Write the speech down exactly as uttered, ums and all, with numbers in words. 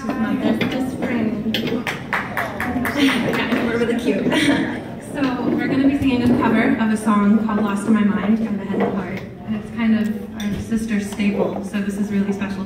She's my bestest friend. Yeah, we're really cute. So we're going to be singing a cover of a song called Lost in My Mind by the Head and Heart. And it's kind of our sister staple, so this is really special